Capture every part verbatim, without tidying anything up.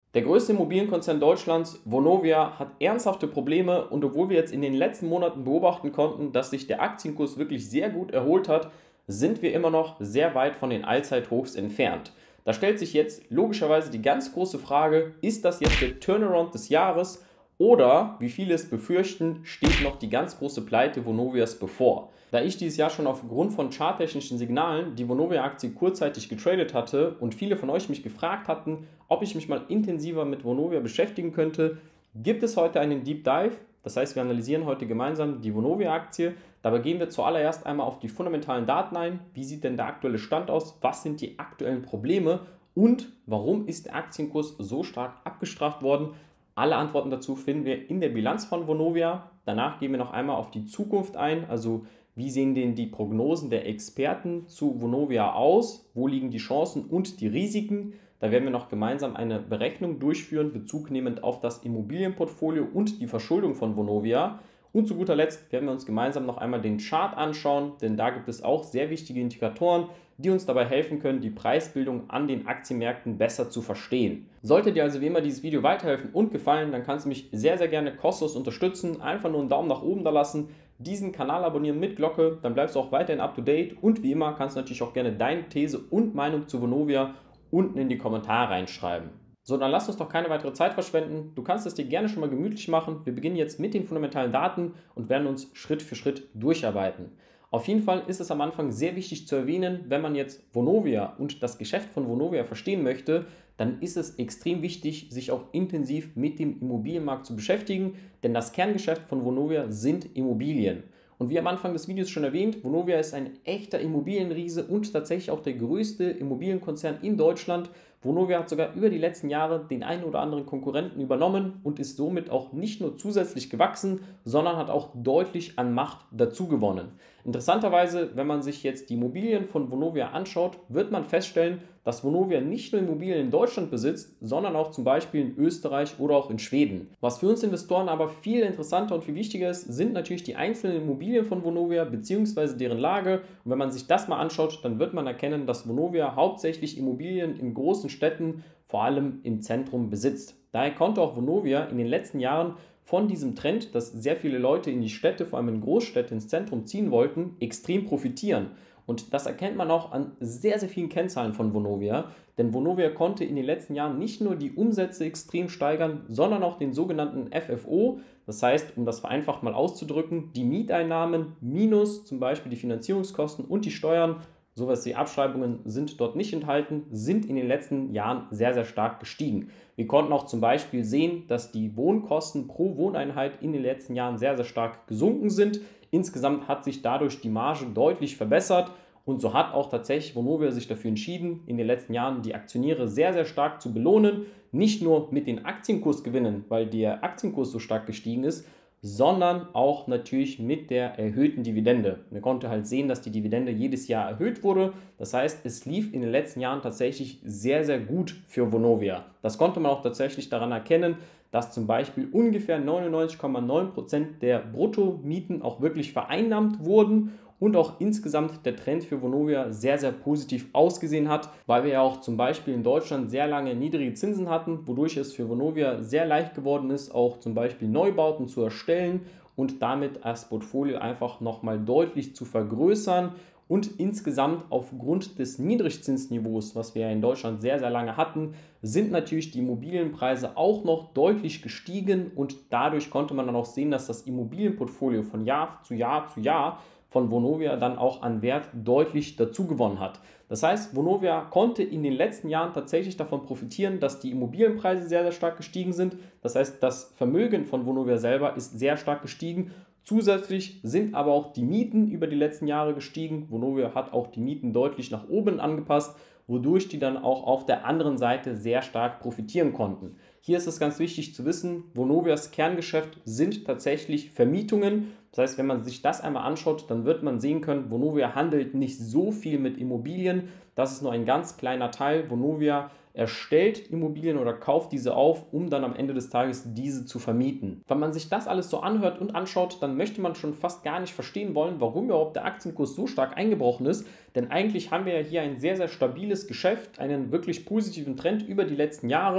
Der größte Immobilienkonzern Deutschlands, Vonovia, hat ernsthafte Probleme und obwohl wir jetzt in den letzten Monaten beobachten konnten, dass sich der Aktienkurs wirklich sehr gut erholt hat, sind wir immer noch sehr weit von den Allzeithochs entfernt. Da stellt sich jetzt logischerweise die ganz große Frage, ist das jetzt der Turnaround des Jahres oder, wie viele es befürchten, steht noch die ganz große Pleite Vonovias bevor? Da ich dieses Jahr schon aufgrund von charttechnischen Signalen die Vonovia-Aktie kurzzeitig getradet hatte und viele von euch mich gefragt hatten, ob ich mich mal intensiver mit Vonovia beschäftigen könnte, gibt es heute einen Deep Dive. Das heißt, wir analysieren heute gemeinsam die Vonovia-Aktie. Dabei gehen wir zuallererst einmal auf die fundamentalen Daten ein. Wie sieht denn der aktuelle Stand aus? Was sind die aktuellen Probleme? Und warum ist der Aktienkurs so stark abgestraft worden? Alle Antworten dazu finden wir in der Bilanz von Vonovia. Danach gehen wir noch einmal auf die Zukunft ein, also wie sehen denn die Prognosen der Experten zu Vonovia aus? Wo liegen die Chancen und die Risiken? Da werden wir noch gemeinsam eine Berechnung durchführen, bezugnehmend auf das Immobilienportfolio und die Verschuldung von Vonovia. Und zu guter Letzt werden wir uns gemeinsam noch einmal den Chart anschauen, denn da gibt es auch sehr wichtige Indikatoren, die uns dabei helfen können, die Preisbildung an den Aktienmärkten besser zu verstehen. Sollte dir also wie immer dieses Video weiterhelfen und gefallen, dann kannst du mich sehr, sehr gerne kostenlos unterstützen. Einfach nur einen Daumen nach oben da lassen, diesen Kanal abonnieren mit Glocke, dann bleibst du auch weiterhin up to date. Und wie immer kannst du natürlich auch gerne deine These und Meinung zu Vonovia unten in die Kommentare reinschreiben. So, dann lass uns doch keine weitere Zeit verschwenden. Du kannst es dir gerne schon mal gemütlich machen. Wir beginnen jetzt mit den fundamentalen Daten und werden uns Schritt für Schritt durcharbeiten. Auf jeden Fall ist es am Anfang sehr wichtig zu erwähnen, wenn man jetzt Vonovia und das Geschäft von Vonovia verstehen möchte, dann ist es extrem wichtig, sich auch intensiv mit dem Immobilienmarkt zu beschäftigen, denn das Kerngeschäft von Vonovia sind Immobilien. Und wie am Anfang des Videos schon erwähnt, Vonovia ist ein echter Immobilienriese und tatsächlich auch der größte Immobilienkonzern in Deutschland. Vonovia hat sogar über die letzten Jahre den einen oder anderen Konkurrenten übernommen und ist somit auch nicht nur zusätzlich gewachsen, sondern hat auch deutlich an Macht dazu gewonnen. Interessanterweise, wenn man sich jetzt die Immobilien von Vonovia anschaut, wird man feststellen, dass Vonovia nicht nur Immobilien in Deutschland besitzt, sondern auch zum Beispiel in Österreich oder auch in Schweden. Was für uns Investoren aber viel interessanter und viel wichtiger ist, sind natürlich die einzelnen Immobilien von Vonovia bzw. deren Lage. Und wenn man sich das mal anschaut, dann wird man erkennen, dass Vonovia hauptsächlich Immobilien in großen Städten, vor allem im Zentrum, besitzt. Daher konnte auch Vonovia in den letzten Jahren von diesem Trend, dass sehr viele Leute in die Städte, vor allem in Großstädte, ins Zentrum ziehen wollten, extrem profitieren. Und das erkennt man auch an sehr, sehr vielen Kennzahlen von Vonovia. Denn Vonovia konnte in den letzten Jahren nicht nur die Umsätze extrem steigern, sondern auch den sogenannten F F O. Das heißt, um das vereinfacht mal auszudrücken, die Mieteinnahmen minus zum Beispiel die Finanzierungskosten und die Steuern, sowas wie Abschreibungen sind dort nicht enthalten, sind in den letzten Jahren sehr, sehr stark gestiegen. Wir konnten auch zum Beispiel sehen, dass die Wohnkosten pro Wohneinheit in den letzten Jahren sehr, sehr stark gesunken sind. Insgesamt hat sich dadurch die Marge deutlich verbessert und so hat auch tatsächlich Vonovia sich dafür entschieden, in den letzten Jahren die Aktionäre sehr, sehr stark zu belohnen. Nicht nur mit den Aktienkursgewinnen, weil der Aktienkurs so stark gestiegen ist, sondern auch natürlich mit der erhöhten Dividende. Man konnte halt sehen, dass die Dividende jedes Jahr erhöht wurde. Das heißt, es lief in den letzten Jahren tatsächlich sehr, sehr gut für Vonovia. Das konnte man auch tatsächlich daran erkennen, dass zum Beispiel ungefähr neunundneunzig Komma neun Prozent der Bruttomieten auch wirklich vereinnahmt wurden und auch insgesamt der Trend für Vonovia sehr, sehr positiv ausgesehen hat, weil wir ja auch zum Beispiel in Deutschland sehr lange niedrige Zinsen hatten, wodurch es für Vonovia sehr leicht geworden ist, auch zum Beispiel Neubauten zu erstellen und damit das Portfolio einfach nochmal deutlich zu vergrößern. Und insgesamt aufgrund des Niedrigzinsniveaus, was wir ja in Deutschland sehr, sehr lange hatten, sind natürlich die Immobilienpreise auch noch deutlich gestiegen und dadurch konnte man dann auch sehen, dass das Immobilienportfolio von Jahr zu Jahr zu Jahr von Vonovia dann auch an Wert deutlich dazu gewonnen hat. Das heißt, Vonovia konnte in den letzten Jahren tatsächlich davon profitieren, dass die Immobilienpreise sehr, sehr stark gestiegen sind. Das heißt, das Vermögen von Vonovia selber ist sehr stark gestiegen. Zusätzlich sind aber auch die Mieten über die letzten Jahre gestiegen. Vonovia hat auch die Mieten deutlich nach oben angepasst, wodurch die dann auch auf der anderen Seite sehr stark profitieren konnten. Hier ist es ganz wichtig zu wissen, Vonovias Kerngeschäft sind tatsächlich Vermietungen. Das heißt, wenn man sich das einmal anschaut, dann wird man sehen können, Vonovia handelt nicht so viel mit Immobilien. Das ist nur ein ganz kleiner Teil. Vonovia erstellt Immobilien oder kauft diese auf, um dann am Ende des Tages diese zu vermieten. Wenn man sich das alles so anhört und anschaut, dann möchte man schon fast gar nicht verstehen wollen, warum überhaupt der Aktienkurs so stark eingebrochen ist. Denn eigentlich haben wir ja hier ein sehr, sehr stabiles Geschäft, einen wirklich positiven Trend über die letzten Jahre.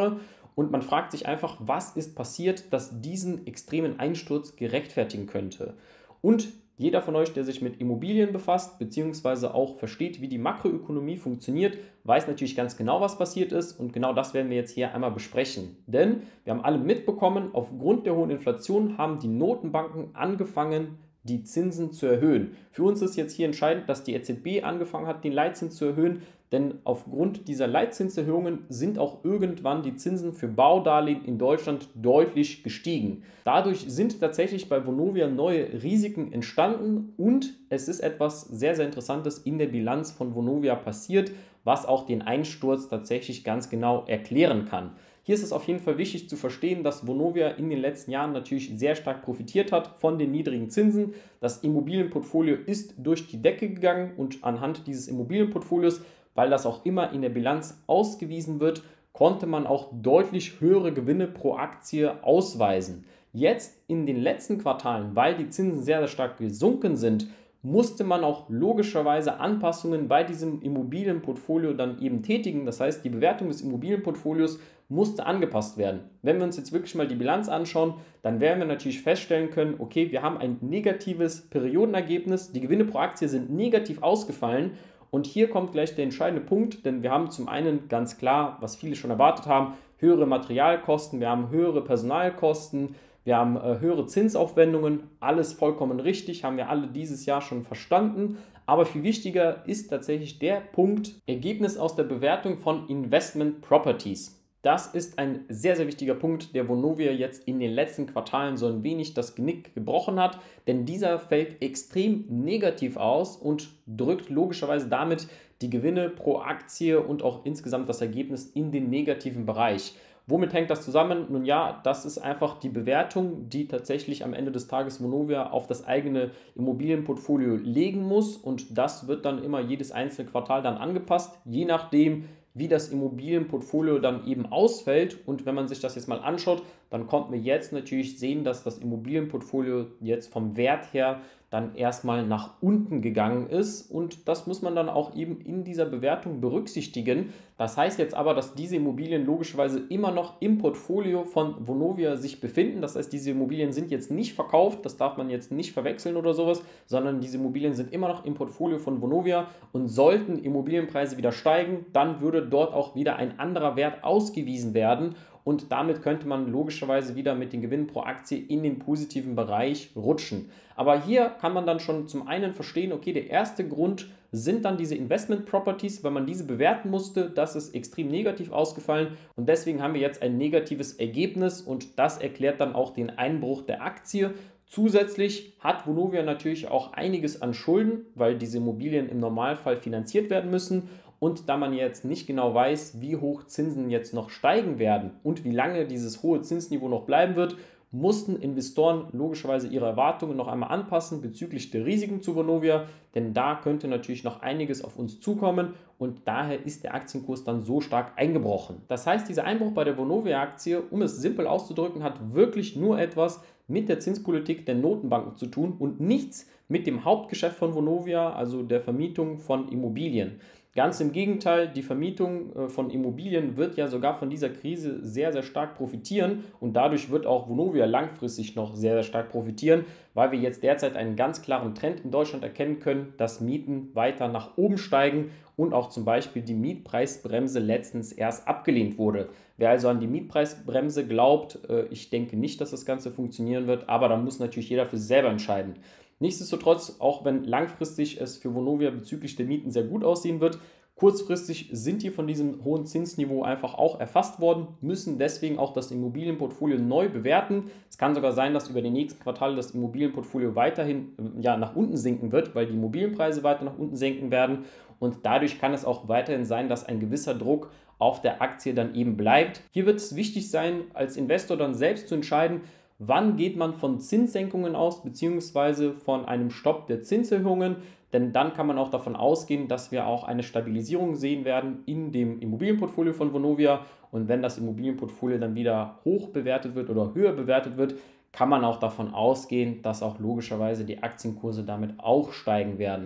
Und man fragt sich einfach, was ist passiert, dass diesen extremen Einsturz gerechtfertigen könnte. Und jeder von euch, der sich mit Immobilien befasst, beziehungsweise auch versteht, wie die Makroökonomie funktioniert, weiß natürlich ganz genau, was passiert ist. Und genau das werden wir jetzt hier einmal besprechen. Denn wir haben alle mitbekommen, aufgrund der hohen Inflation haben die Notenbanken angefangen, die Zinsen zu erhöhen. Für uns ist jetzt hier entscheidend, dass die E Z B angefangen hat, den Leitzins zu erhöhen, denn aufgrund dieser Leitzinserhöhungen sind auch irgendwann die Zinsen für Baudarlehen in Deutschland deutlich gestiegen. Dadurch sind tatsächlich bei Vonovia neue Risiken entstanden und es ist etwas sehr, sehr Interessantes in der Bilanz von Vonovia passiert, was auch den Einsturz tatsächlich ganz genau erklären kann. Hier ist es auf jeden Fall wichtig zu verstehen, dass Vonovia in den letzten Jahren natürlich sehr stark profitiert hat von den niedrigen Zinsen. Das Immobilienportfolio ist durch die Decke gegangen und anhand dieses Immobilienportfolios, weil das auch immer in der Bilanz ausgewiesen wird, konnte man auch deutlich höhere Gewinne pro Aktie ausweisen. Jetzt in den letzten Quartalen, weil die Zinsen sehr, sehr stark gesunken sind, musste man auch logischerweise Anpassungen bei diesem Immobilienportfolio dann eben tätigen. Das heißt, die Bewertung des Immobilienportfolios musste angepasst werden. Wenn wir uns jetzt wirklich mal die Bilanz anschauen, dann werden wir natürlich feststellen können, okay, wir haben ein negatives Periodenergebnis, die Gewinne pro Aktie sind negativ ausgefallen und hier kommt gleich der entscheidende Punkt, denn wir haben zum einen ganz klar, was viele schon erwartet haben, höhere Materialkosten, wir haben höhere Personalkosten, wir haben äh, höhere Zinsaufwendungen, alles vollkommen richtig, haben wir alle dieses Jahr schon verstanden. Aber viel wichtiger ist tatsächlich der Punkt Ergebnis aus der Bewertung von Investment Properties. Das ist ein sehr, sehr wichtiger Punkt, der Vonovia jetzt in den letzten Quartalen so ein wenig das Genick gebrochen hat, denn dieser fällt extrem negativ aus und drückt logischerweise damit die Gewinne pro Aktie und auch insgesamt das Ergebnis in den negativen Bereich. Womit hängt das zusammen? Nun ja, das ist einfach die Bewertung, die tatsächlich am Ende des Tages Vonovia auf das eigene Immobilienportfolio legen muss und das wird dann immer jedes einzelne Quartal dann angepasst, je nachdem, wie das Immobilienportfolio dann eben ausfällt. Und wenn man sich das jetzt mal anschaut, dann konnten wir jetzt natürlich sehen, dass das Immobilienportfolio jetzt vom Wert her dann erstmal nach unten gegangen ist und das muss man dann auch eben in dieser Bewertung berücksichtigen. Das heißt jetzt aber, dass diese Immobilien logischerweise immer noch im Portfolio von Vonovia sich befinden. Das heißt, diese Immobilien sind jetzt nicht verkauft, das darf man jetzt nicht verwechseln oder sowas, sondern diese Immobilien sind immer noch im Portfolio von Vonovia und sollten Immobilienpreise wieder steigen, dann würde dort auch wieder ein anderer Wert ausgewiesen werden. Und damit könnte man logischerweise wieder mit den Gewinnen pro Aktie in den positiven Bereich rutschen. Aber hier kann man dann schon zum einen verstehen, okay, der erste Grund sind dann diese Investment Properties, weil man diese bewerten musste, das ist extrem negativ ausgefallen und deswegen haben wir jetzt ein negatives Ergebnis und das erklärt dann auch den Einbruch der Aktie. Zusätzlich hat Vonovia natürlich auch einiges an Schulden, weil diese Immobilien im Normalfall finanziert werden müssen. Und da man jetzt nicht genau weiß, wie hoch Zinsen jetzt noch steigen werden und wie lange dieses hohe Zinsniveau noch bleiben wird, mussten Investoren logischerweise ihre Erwartungen noch einmal anpassen bezüglich der Risiken zu Vonovia, denn da könnte natürlich noch einiges auf uns zukommen und daher ist der Aktienkurs dann so stark eingebrochen. Das heißt, dieser Einbruch bei der Vonovia-Aktie, um es simpel auszudrücken, hat wirklich nur etwas mit der Zinspolitik der Notenbanken zu tun und nichts mit dem Hauptgeschäft von Vonovia, also der Vermietung von Immobilien. Ganz im Gegenteil, die Vermietung von Immobilien wird ja sogar von dieser Krise sehr, sehr stark profitieren und dadurch wird auch Vonovia langfristig noch sehr, sehr stark profitieren, weil wir jetzt derzeit einen ganz klaren Trend in Deutschland erkennen können, dass Mieten weiter nach oben steigen und auch zum Beispiel die Mietpreisbremse letztens erst abgelehnt wurde. Wer also an die Mietpreisbremse glaubt, ich denke nicht, dass das Ganze funktionieren wird, aber da muss natürlich jeder für sich selber entscheiden. Nichtsdestotrotz, auch wenn langfristig es für Vonovia bezüglich der Mieten sehr gut aussehen wird, kurzfristig sind die von diesem hohen Zinsniveau einfach auch erfasst worden, müssen deswegen auch das Immobilienportfolio neu bewerten. Es kann sogar sein, dass über die nächsten Quartale das Immobilienportfolio weiterhin ja, nach unten sinken wird, weil die Immobilienpreise weiter nach unten sinken werden und dadurch kann es auch weiterhin sein, dass ein gewisser Druck auf der Aktie dann eben bleibt. Hier wird es wichtig sein, als Investor dann selbst zu entscheiden, wann geht man von Zinssenkungen aus, beziehungsweise von einem Stopp der Zinserhöhungen, denn dann kann man auch davon ausgehen, dass wir auch eine Stabilisierung sehen werden in dem Immobilienportfolio von Vonovia und wenn das Immobilienportfolio dann wieder hoch bewertet wird oder höher bewertet wird, kann man auch davon ausgehen, dass auch logischerweise die Aktienkurse damit auch steigen werden.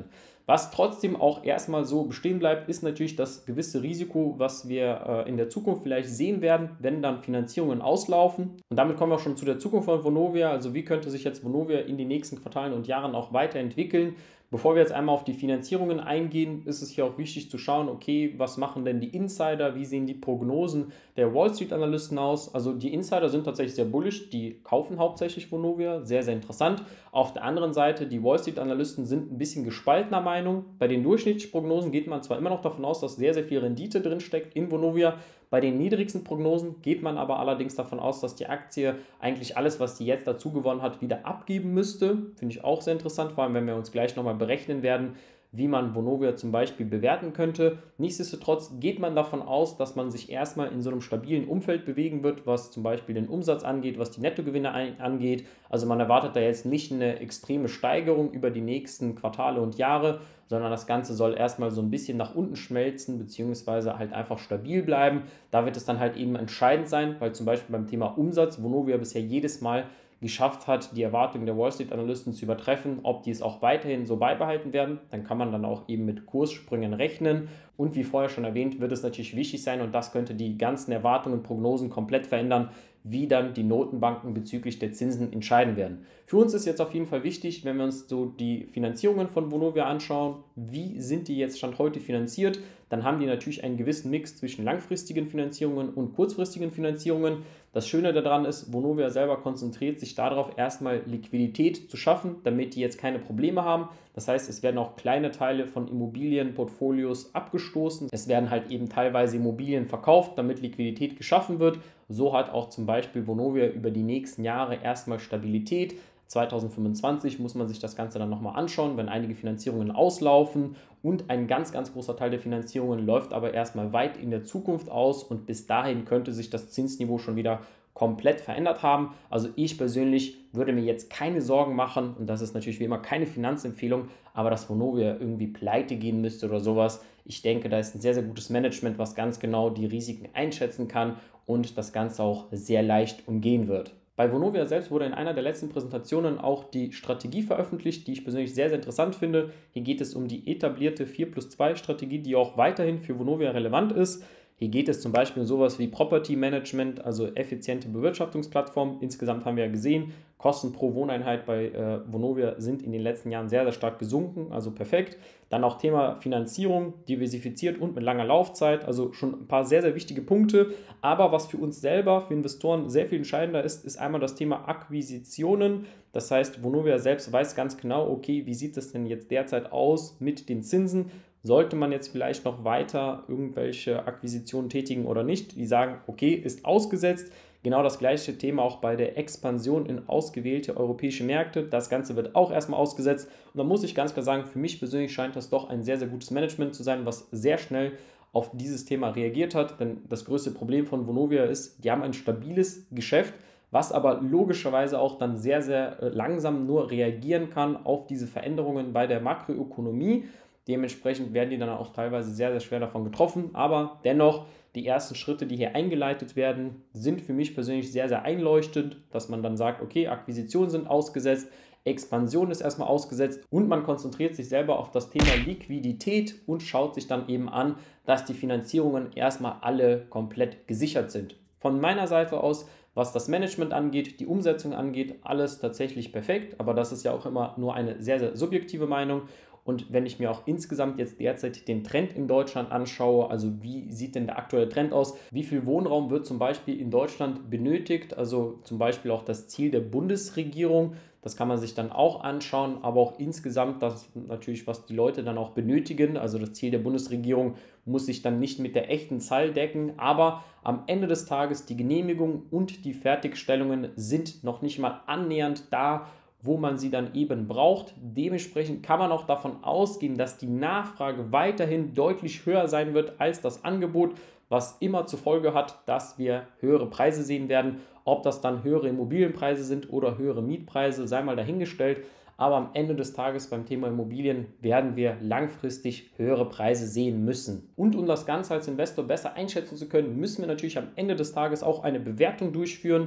Was trotzdem auch erstmal so bestehen bleibt, ist natürlich das gewisse Risiko, was wir äh, in der Zukunft vielleicht sehen werden, wenn dann Finanzierungen auslaufen. Und damit kommen wir auch schon zu der Zukunft von Vonovia. Also wie könnte sich jetzt Vonovia in den nächsten Quartalen und Jahren auch weiterentwickeln? Bevor wir jetzt einmal auf die Finanzierungen eingehen, ist es hier auch wichtig zu schauen, okay, was machen denn die Insider, wie sehen die Prognosen der Wall Street Analysten aus? Also die Insider sind tatsächlich sehr bullish, die kaufen hauptsächlich Vonovia, sehr, sehr interessant. Auf der anderen Seite, die Wall Street Analysten sind ein bisschen gespaltener Meinung. Bei den durchschnittlichen Prognosen geht man zwar immer noch davon aus, dass sehr, sehr viel Rendite drin steckt in Vonovia. Bei den niedrigsten Prognosen geht man aber allerdings davon aus, dass die Aktie eigentlich alles, was sie jetzt dazu gewonnen hat, wieder abgeben müsste. Finde ich auch sehr interessant, vor allem wenn wir uns gleich nochmal berechnen werden, wie man Vonovia zum Beispiel bewerten könnte. Nichtsdestotrotz geht man davon aus, dass man sich erstmal in so einem stabilen Umfeld bewegen wird, was zum Beispiel den Umsatz angeht, was die Nettogewinne angeht. Also man erwartet da jetzt nicht eine extreme Steigerung über die nächsten Quartale und Jahre, sondern das Ganze soll erstmal so ein bisschen nach unten schmelzen, beziehungsweise halt einfach stabil bleiben. Da wird es dann halt eben entscheidend sein, weil zum Beispiel beim Thema Umsatz Vonovia bisher jedes Mal geschafft hat, die Erwartungen der Wall Street Analysten zu übertreffen. Ob die es auch weiterhin so beibehalten werden, dann kann man dann auch eben mit Kurssprüngen rechnen. Und wie vorher schon erwähnt, wird es natürlich wichtig sein, und das könnte die ganzen Erwartungen und Prognosen komplett verändern, wie dann die Notenbanken bezüglich der Zinsen entscheiden werden. Für uns ist jetzt auf jeden Fall wichtig, wenn wir uns so die Finanzierungen von Vonovia anschauen, wie sind die jetzt Stand heute finanziert, dann haben die natürlich einen gewissen Mix zwischen langfristigen Finanzierungen und kurzfristigen Finanzierungen. Das Schöne daran ist, Vonovia selber konzentriert sich darauf, erstmal Liquidität zu schaffen, damit die jetzt keine Probleme haben. Das heißt, es werden auch kleine Teile von Immobilienportfolios abgestoßen. Es werden halt eben teilweise Immobilien verkauft, damit Liquidität geschaffen wird. So hat auch zum Beispiel Vonovia über die nächsten Jahre erstmal Stabilität. zwanzig fünfundzwanzig muss man sich das Ganze dann nochmal anschauen, wenn einige Finanzierungen auslaufen, und ein ganz, ganz großer Teil der Finanzierungen läuft aber erstmal weit in der Zukunft aus, und bis dahin könnte sich das Zinsniveau schon wieder komplett verändert haben. Also ich persönlich würde mir jetzt keine Sorgen machen, und das ist natürlich wie immer keine Finanzempfehlung, aber dass Vonovia irgendwie pleite gehen müsste oder sowas. Ich denke, da ist ein sehr, sehr gutes Management, was ganz genau die Risiken einschätzen kann und das Ganze auch sehr leicht umgehen wird. Bei Vonovia selbst wurde in einer der letzten Präsentationen auch die Strategie veröffentlicht, die ich persönlich sehr, sehr interessant finde. Hier geht es um die etablierte vier plus zwei Strategie, die auch weiterhin für Vonovia relevant ist. Hier geht es zum Beispiel um sowas wie Property Management, also effiziente Bewirtschaftungsplattform. Insgesamt haben wir ja gesehen, Kosten pro Wohneinheit bei äh, Vonovia sind in den letzten Jahren sehr, sehr stark gesunken, also perfekt. Dann auch Thema Finanzierung, diversifiziert und mit langer Laufzeit, also schon ein paar sehr, sehr wichtige Punkte. Aber was für uns selber, für Investoren sehr viel entscheidender ist, ist einmal das Thema Akquisitionen. Das heißt, Vonovia selbst weiß ganz genau, okay, wie sieht es denn jetzt derzeit aus mit den Zinsen? Sollte man jetzt vielleicht noch weiter irgendwelche Akquisitionen tätigen oder nicht? Die sagen, okay, ist ausgesetzt. Genau das gleiche Thema auch bei der Expansion in ausgewählte europäische Märkte. Das Ganze wird auch erstmal ausgesetzt. Und da muss ich ganz klar sagen, für mich persönlich scheint das doch ein sehr, sehr gutes Management zu sein, was sehr schnell auf dieses Thema reagiert hat. Denn das größte Problem von Vonovia ist, die haben ein stabiles Geschäft, was aber logischerweise auch dann sehr, sehr langsam nur reagieren kann auf diese Veränderungen bei der Makroökonomie. Dementsprechend werden die dann auch teilweise sehr, sehr schwer davon getroffen. Aber dennoch, die ersten Schritte, die hier eingeleitet werden, sind für mich persönlich sehr, sehr einleuchtend, dass man dann sagt, okay, Akquisitionen sind ausgesetzt, Expansion ist erstmal ausgesetzt und man konzentriert sich selber auf das Thema Liquidität und schaut sich dann eben an, dass die Finanzierungen erstmal alle komplett gesichert sind. Von meiner Seite aus, was das Management angeht, die Umsetzung angeht, alles tatsächlich perfekt, aber das ist ja auch immer nur eine sehr, sehr subjektive Meinung. Und wenn ich mir auch insgesamt jetzt derzeit den Trend in Deutschland anschaue, also wie sieht denn der aktuelle Trend aus, wie viel Wohnraum wird zum Beispiel in Deutschland benötigt, also zum Beispiel auch das Ziel der Bundesregierung, das kann man sich dann auch anschauen, aber auch insgesamt das natürlich, was die Leute dann auch benötigen, also das Ziel der Bundesregierung muss sich dann nicht mit der echten Zahl decken, aber am Ende des Tages die Genehmigung und die Fertigstellungen sind noch nicht mal annähernd da, wo man sie dann eben braucht. Dementsprechend kann man auch davon ausgehen, dass die Nachfrage weiterhin deutlich höher sein wird als das Angebot, was immer zur Folge hat, dass wir höhere Preise sehen werden. Ob das dann höhere Immobilienpreise sind oder höhere Mietpreise, sei mal dahingestellt. Aber am Ende des Tages beim Thema Immobilien werden wir langfristig höhere Preise sehen müssen. Und um das Ganze als Investor besser einschätzen zu können, müssen wir natürlich am Ende des Tages auch eine Bewertung durchführen.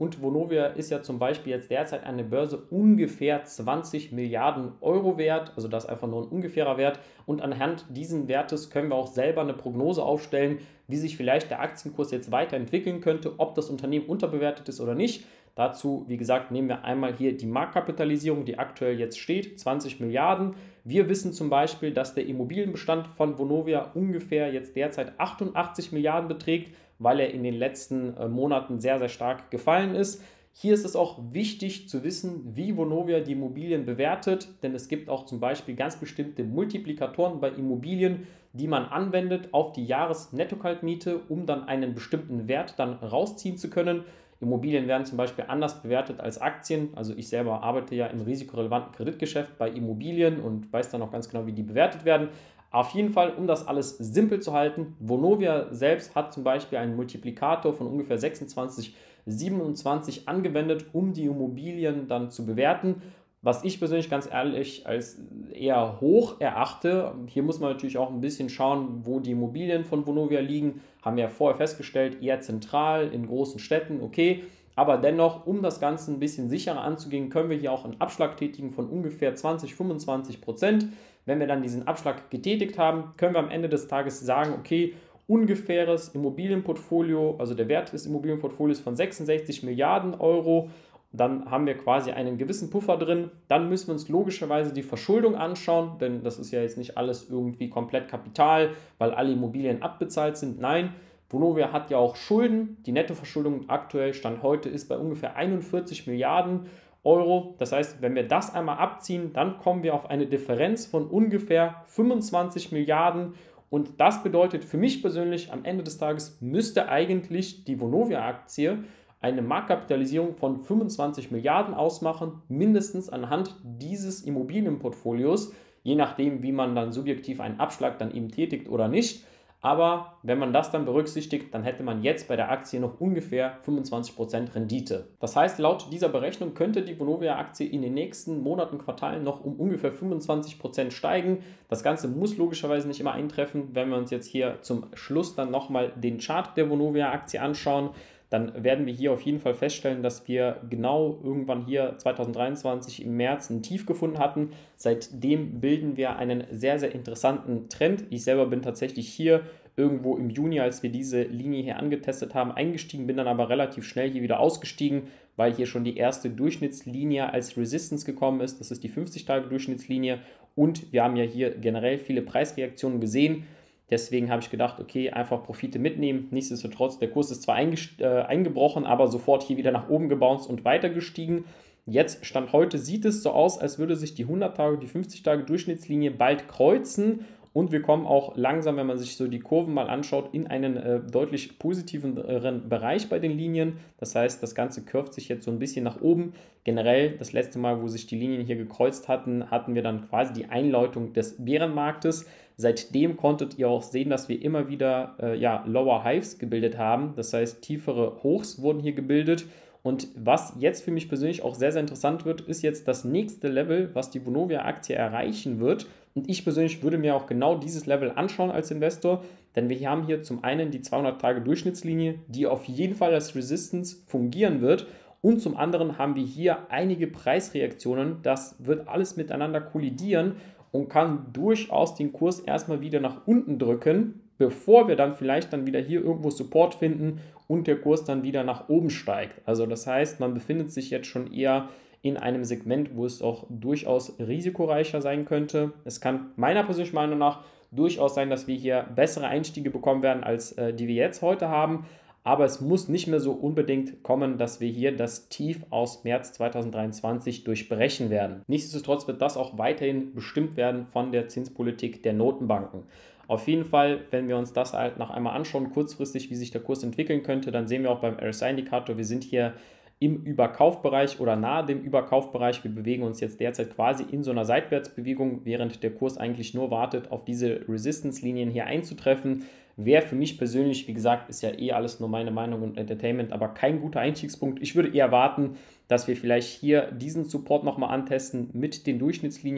und Vonovia ist ja zum Beispiel jetzt derzeit an der Börse ungefähr zwanzig Milliarden Euro wert, also das ist einfach nur ein ungefährer Wert und anhand diesen Wertes können wir auch selber eine Prognose aufstellen, wie sich vielleicht der Aktienkurs jetzt weiterentwickeln könnte, ob das Unternehmen unterbewertet ist oder nicht. Dazu, wie gesagt, nehmen wir einmal hier die Marktkapitalisierung, die aktuell jetzt steht, zwanzig Milliarden. Wir wissen zum Beispiel, dass der Immobilienbestand von Vonovia ungefähr jetzt derzeit achtundachtzig Milliarden beträgt, weil er in den letzten äh, Monaten sehr, sehr stark gefallen ist. Hier ist es auch wichtig zu wissen, wie Vonovia die Immobilien bewertet, denn es gibt auch zum Beispiel ganz bestimmte Multiplikatoren bei Immobilien, die man anwendet auf die Jahresnettokaltmiete, um dann einen bestimmten Wert dann rausziehen zu können. Immobilien werden zum Beispiel anders bewertet als Aktien. Also ich selber arbeite ja im risikorelevanten Kreditgeschäft bei Immobilien und weiß dann auch ganz genau, wie die bewertet werden. Auf jeden Fall, um das alles simpel zu halten, Vonovia selbst hat zum Beispiel einen Multiplikator von ungefähr sechsundzwanzig, siebenundzwanzig angewendet, um die Immobilien dann zu bewerten. Was ich persönlich ganz ehrlich als eher hoch erachte. Hier muss man natürlich auch ein bisschen schauen, wo die Immobilien von Vonovia liegen. Haben wir ja vorher festgestellt, eher zentral in großen Städten, okay. Aber dennoch, um das Ganze ein bisschen sicherer anzugehen, können wir hier auch einen Abschlag tätigen von ungefähr zwanzig, fünfundzwanzig Prozent. Wenn wir dann diesen Abschlag getätigt haben, können wir am Ende des Tages sagen, okay, ungefähres Immobilienportfolio, also der Wert des Immobilienportfolios von sechsundsechzig Milliarden Euro. Dann haben wir quasi einen gewissen Puffer drin. Dann müssen wir uns logischerweise die Verschuldung anschauen, denn das ist ja jetzt nicht alles irgendwie komplett Kapital, weil alle Immobilien abbezahlt sind. Nein, Vonovia hat ja auch Schulden. Die Nettoverschuldung aktuell, Stand heute, ist bei ungefähr einundvierzig Milliarden Euro. Das heißt, wenn wir das einmal abziehen, dann kommen wir auf eine Differenz von ungefähr fünfundzwanzig Milliarden. Und das bedeutet für mich persönlich, am Ende des Tages müsste eigentlich die Vonovia-Aktie eine Marktkapitalisierung von fünfundzwanzig Milliarden ausmachen, mindestens anhand dieses Immobilienportfolios, je nachdem, wie man dann subjektiv einen Abschlag dann eben tätigt oder nicht. Aber wenn man das dann berücksichtigt, dann hätte man jetzt bei der Aktie noch ungefähr fünfundzwanzig Prozent Rendite. Das heißt, laut dieser Berechnung könnte die Vonovia-Aktie in den nächsten Monaten, Quartalen noch um ungefähr fünfundzwanzig Prozent steigen. Das Ganze muss logischerweise nicht immer eintreffen. Wenn wir uns jetzt hier zum Schluss dann nochmal den Chart der Vonovia-Aktie anschauen, dann werden wir hier auf jeden Fall feststellen, dass wir genau irgendwann hier zweitausenddreiundzwanzig im März ein Tief gefunden hatten. Seitdem bilden wir einen sehr, sehr interessanten Trend. Ich selber bin tatsächlich hier irgendwo im Juni, als wir diese Linie hier angetestet haben, eingestiegen, bin dann aber relativ schnell hier wieder ausgestiegen, weil hier schon die erste Durchschnittslinie als Resistance gekommen ist. Das ist die fünfzig-Tage-Durchschnittslinie und wir haben ja hier generell viele Preisreaktionen gesehen. Deswegen habe ich gedacht, okay, einfach Profite mitnehmen. Nichtsdestotrotz, der Kurs ist zwar äh, eingebrochen, aber sofort hier wieder nach oben gebounced und weiter gestiegen. Jetzt, Stand heute, sieht es so aus, als würde sich die hundert-Tage- und die fünfzig-Tage-Durchschnittslinie bald kreuzen. Und wir kommen auch langsam, wenn man sich so die Kurven mal anschaut, in einen äh, deutlich positiveren Bereich bei den Linien. Das heißt, das Ganze curvt sich jetzt so ein bisschen nach oben. Generell, das letzte Mal, wo sich die Linien hier gekreuzt hatten, hatten wir dann quasi die Einläutung des Bärenmarktes. Seitdem konntet ihr auch sehen, dass wir immer wieder äh, ja, Lower Highs gebildet haben. Das heißt, tiefere Hochs wurden hier gebildet. Und was jetzt für mich persönlich auch sehr, sehr interessant wird, ist jetzt das nächste Level, was die Vonovia-Aktie erreichen wird. Und ich persönlich würde mir auch genau dieses Level anschauen als Investor, denn wir haben hier zum einen die zweihundert-Tage-Durchschnittslinie, die auf jeden Fall als Resistance fungieren wird. Und zum anderen haben wir hier einige Preisreaktionen. Das wird alles miteinander kollidieren und kann durchaus den Kurs erstmal wieder nach unten drücken, bevor wir dann vielleicht dann wieder hier irgendwo Support finden und der Kurs dann wieder nach oben steigt. Also das heißt, man befindet sich jetzt schon eher in einem Segment, wo es auch durchaus risikoreicher sein könnte. Es kann meiner persönlichen Meinung nach durchaus sein, dass wir hier bessere Einstiege bekommen werden, als äh, die wir jetzt heute haben. Aber es muss nicht mehr so unbedingt kommen, dass wir hier das Tief aus März zweitausenddreiundzwanzig durchbrechen werden. Nichtsdestotrotz wird das auch weiterhin bestimmt werden von der Zinspolitik der Notenbanken. Auf jeden Fall, wenn wir uns das halt noch einmal anschauen, kurzfristig, wie sich der Kurs entwickeln könnte, dann sehen wir auch beim R S I-Indikator, wir sind hier im Überkaufbereich oder nahe dem Überkaufbereich. Wir bewegen uns jetzt derzeit quasi in so einer Seitwärtsbewegung, während der Kurs eigentlich nur wartet, auf diese Resistance-Linien hier einzutreffen. Wäre für mich persönlich, wie gesagt, ist ja eh alles nur meine Meinung und Entertainment, aber kein guter Einstiegspunkt. Ich würde eher warten, dass wir vielleicht hier diesen Support nochmal antesten mit den Durchschnittslinien.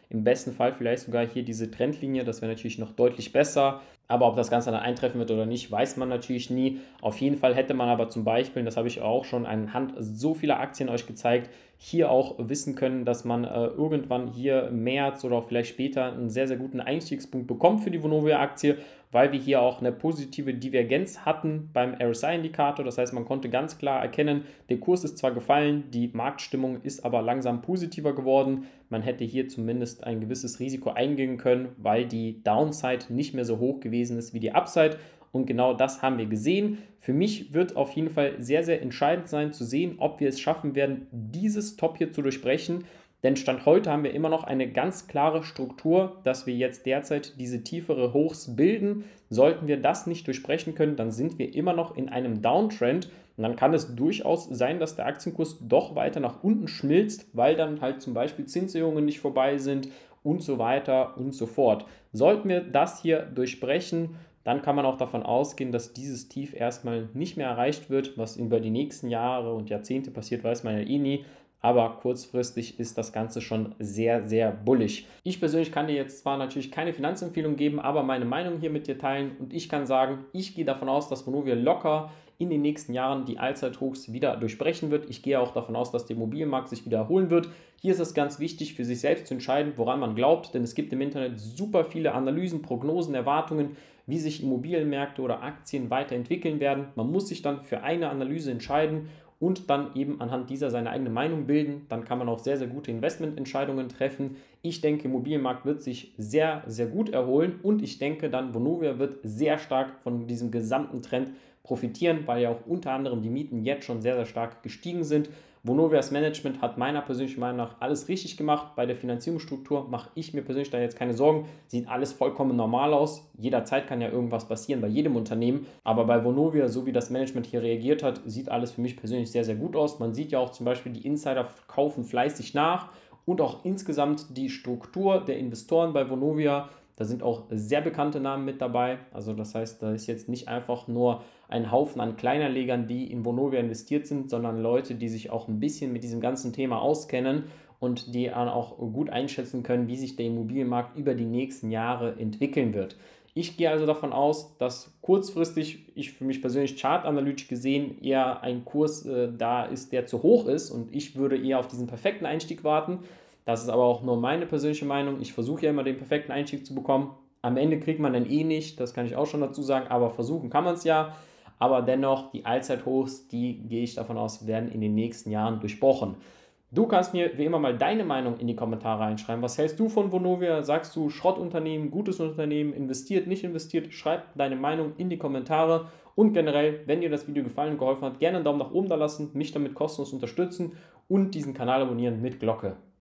Im besten Fall vielleicht sogar hier diese Trendlinie, das wäre natürlich noch deutlich besser. Aber ob das Ganze dann eintreffen wird oder nicht, weiß man natürlich nie. Auf jeden Fall hätte man aber zum Beispiel, das habe ich auch schon anhand so vieler Aktien euch gezeigt, hier auch wissen können, dass man äh, irgendwann hier im März oder auch vielleicht später einen sehr, sehr guten Einstiegspunkt bekommt für die Vonovia-Aktie, weil wir hier auch eine positive Divergenz hatten beim R S I-Indikator. Das heißt, man konnte ganz klar erkennen, der Kurs ist zwar gefallen, die Marktstimmung ist aber langsam positiver geworden. Man hätte hier zumindest ein gewisses Risiko eingehen können, weil die Downside nicht mehr so hoch gewesen ist wie die Upside. Und genau das haben wir gesehen. Für mich wird auf jeden Fall sehr, sehr entscheidend sein zu sehen, ob wir es schaffen werden, dieses Top hier zu durchbrechen. Denn Stand heute haben wir immer noch eine ganz klare Struktur, dass wir jetzt derzeit diese tiefere Hochs bilden. Sollten wir das nicht durchbrechen können, dann sind wir immer noch in einem Downtrend. Und dann kann es durchaus sein, dass der Aktienkurs doch weiter nach unten schmilzt, weil dann halt zum Beispiel Zinserhöhungen nicht vorbei sind und so weiter und so fort. Sollten wir das hier durchbrechen, dann kann man auch davon ausgehen, dass dieses Tief erstmal nicht mehr erreicht wird. Was über die nächsten Jahre und Jahrzehnte passiert, weiß man ja eh nie. Aber kurzfristig ist das Ganze schon sehr, sehr bullig. Ich persönlich kann dir jetzt zwar natürlich keine Finanzempfehlung geben, aber meine Meinung hier mit dir teilen. Und ich kann sagen, ich gehe davon aus, dass Vonovia locker in den nächsten Jahren die Allzeithochs wieder durchbrechen wird. Ich gehe auch davon aus, dass der Immobilienmarkt sich wieder erholen wird. Hier ist es ganz wichtig, für sich selbst zu entscheiden, woran man glaubt, denn es gibt im Internet super viele Analysen, Prognosen, Erwartungen, wie sich Immobilienmärkte oder Aktien weiterentwickeln werden. Man muss sich dann für eine Analyse entscheiden und dann eben anhand dieser seine eigene Meinung bilden. Dann kann man auch sehr, sehr gute Investmententscheidungen treffen. Ich denke, der Immobilienmarkt wird sich sehr, sehr gut erholen und ich denke dann, Vonovia wird sehr stark von diesem gesamten Trend profitieren, weil ja auch unter anderem die Mieten jetzt schon sehr, sehr stark gestiegen sind. Vonovias Management hat meiner persönlichen Meinung nach alles richtig gemacht. Bei der Finanzierungsstruktur mache ich mir persönlich da jetzt keine Sorgen. Sieht alles vollkommen normal aus. Jederzeit kann ja irgendwas passieren bei jedem Unternehmen. Aber bei Vonovia, so wie das Management hier reagiert hat, sieht alles für mich persönlich sehr, sehr gut aus. Man sieht ja auch zum Beispiel, die Insider kaufen fleißig nach und auch insgesamt die Struktur der Investoren bei Vonovia. Da sind auch sehr bekannte Namen mit dabei. Also das heißt, da ist jetzt nicht einfach nur ein Haufen an Kleinerlegern, die in Vonovia investiert sind, sondern Leute, die sich auch ein bisschen mit diesem ganzen Thema auskennen und die dann auch gut einschätzen können, wie sich der Immobilienmarkt über die nächsten Jahre entwickeln wird. Ich gehe also davon aus, dass kurzfristig, ich für mich persönlich chartanalytisch gesehen, eher ein Kurs äh, da ist, der zu hoch ist und ich würde eher auf diesen perfekten Einstieg warten. Das ist aber auch nur meine persönliche Meinung. Ich versuche ja immer den perfekten Einstieg zu bekommen. Am Ende kriegt man den eh nicht, das kann ich auch schon dazu sagen, aber versuchen kann man es ja. Aber dennoch, die Allzeithochs, die gehe ich davon aus, werden in den nächsten Jahren durchbrochen. Du kannst mir wie immer mal deine Meinung in die Kommentare reinschreiben. Was hältst du von Vonovia? Sagst du Schrottunternehmen, gutes Unternehmen, investiert, nicht investiert? Schreib deine Meinung in die Kommentare. Und generell, wenn dir das Video gefallen und geholfen hat, gerne einen Daumen nach oben da lassen, mich damit kostenlos unterstützen und diesen Kanal abonnieren mit Glocke.